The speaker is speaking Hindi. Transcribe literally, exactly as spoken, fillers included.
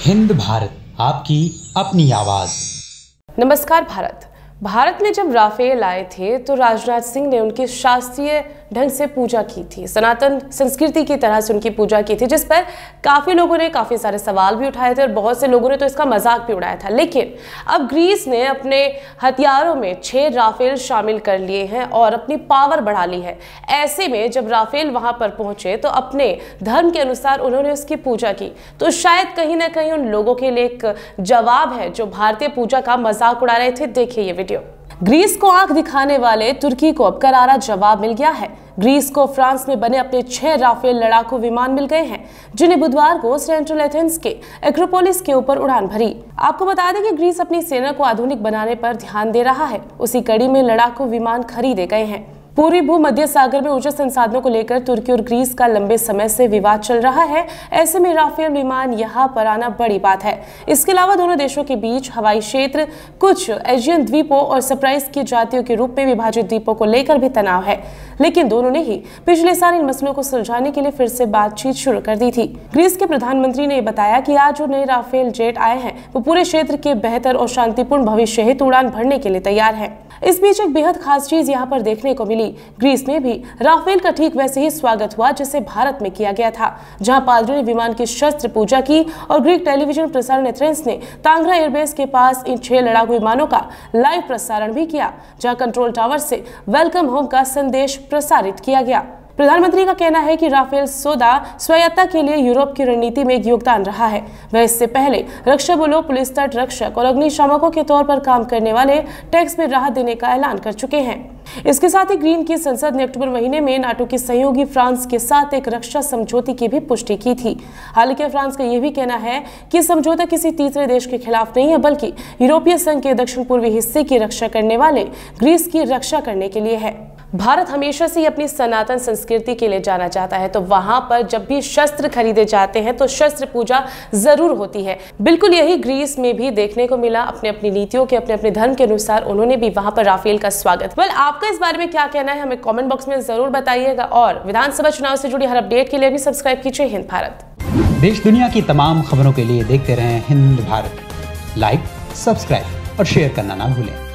हिंद भारत, आपकी अपनी आवाज। नमस्कार भारत। भारत में जब राफेल आए थे तो राजनाथ सिंह ने उनकी शास्त्रीय ढंग से पूजा की थी, सनातन संस्कृति की तरह से उनकी पूजा की थी, जिस पर काफी लोगों ने काफी सारे सवाल भी उठाए थे और बहुत से लोगों ने तो इसका मजाक भी उड़ाया था। लेकिन अब ग्रीस ने अपने हथियारों में छह राफेल शामिल कर लिए हैं और अपनी पावर बढ़ा ली है। ऐसे में जब राफेल वहां पर पहुंचे तो अपने धर्म के अनुसार उन्होंने उसकी पूजा की, तो शायद कहीं ना कहीं उन लोगों के लिए एक जवाब है जो भारतीय पूजा का मजाक उड़ा रहे थे। देखिए ये वीडियो। ग्रीस को आंख दिखाने वाले तुर्की को अब करारा जवाब मिल गया है। ग्रीस को फ्रांस में बने अपने छह राफेल लड़ाकू विमान मिल गए हैं, जिन्हें बुधवार को सेंट्रल एथेंस के एक्रोपोलिस के ऊपर उड़ान भरी। आपको बता दें कि ग्रीस अपनी सेना को आधुनिक बनाने पर ध्यान दे रहा है। उसी कड़ी में लड़ाकू विमान खरीदे गए हैं। पूर्वी भूमध्य सागर में ऊर्जा संसाधनों को लेकर तुर्की और ग्रीस का लंबे समय से विवाद चल रहा है। ऐसे में राफेल विमान यहां पर आना बड़ी बात है। इसके अलावा दोनों देशों के बीच हवाई क्षेत्र, कुछ एजियन द्वीपों और सरप्राइज की जातियों के रूप में विभाजित द्वीपों को लेकर भी तनाव है। लेकिन दोनों ने ही पिछले साल इन मसलों को सुलझाने के लिए फिर से बातचीत शुरू कर दी थी। ग्रीस के प्रधानमंत्री ने बताया कि आज जो नए राफेल जेट आए हैं वो पूरे क्षेत्र के बेहतर और शांतिपूर्ण भविष्य हेतु उड़ान भरने के लिए तैयार है। इस बीच एक बेहद खास चीज यहाँ पर देखने को मिली। ग्रीस में भी राफेल का ठीक वैसे ही स्वागत हुआ जैसे भारत में किया गया था, जहां पादरियों ने विमान की शस्त्र पूजा की और ग्रीक टेलीविजन प्रसारण एथेंस ने तांग्रा एयरबेस के पास इन छह लड़ाकू विमानों का लाइव प्रसारण भी किया, जहां कंट्रोल टावर से वेलकम होम का संदेश प्रसारित किया गया। प्रधानमंत्री का कहना है कि राफेल सौदा स्वायत्तता के लिए यूरोप की रणनीति में एक योगदान रहा है। वह इससे पहले रक्षा बलों, पुलिस तट रक्षक और अग्निशामकों के तौर पर काम करने वाले टैक्स में राहत देने का ऐलान कर चुके हैं। इसके साथ ही ग्रीन की संसद ने अक्टूबर महीने में नाटो की सहयोगी फ्रांस के साथ एक रक्षा समझौते की भी पुष्टि की थी। हालांकि फ्रांस का यह भी कहना है कि समझौता किसी तीसरे देश के खिलाफ नहीं है, बल्कि यूरोपीय संघ के दक्षिण पूर्वी हिस्से की रक्षा करने वाले ग्रीस की रक्षा करने के लिए है। भारत हमेशा से अपनी सनातन संस्कृति के लिए जाना जाता है, तो वहां पर जब भी शस्त्र खरीदे जाते हैं तो शस्त्र पूजा जरूर होती है। बिल्कुल यही ग्रीस में भी देखने को मिला। अपने अपनी नीतियों के, अपने अपने धर्म के अनुसार उन्होंने भी वहां पर राफेल का स्वागत। वेल, आपका इस बारे में क्या कहना है हमें कमेंट बॉक्स में जरूर बताइएगा और विधानसभा चुनाव से जुड़ी हर अपडेट के लिए भी सब्सक्राइब कीजिए हिंद भारत। देश दुनिया की तमाम खबरों के लिए देखते रहें हिंद भारत। लाइक, सब्सक्राइब और शेयर करना ना भूलें।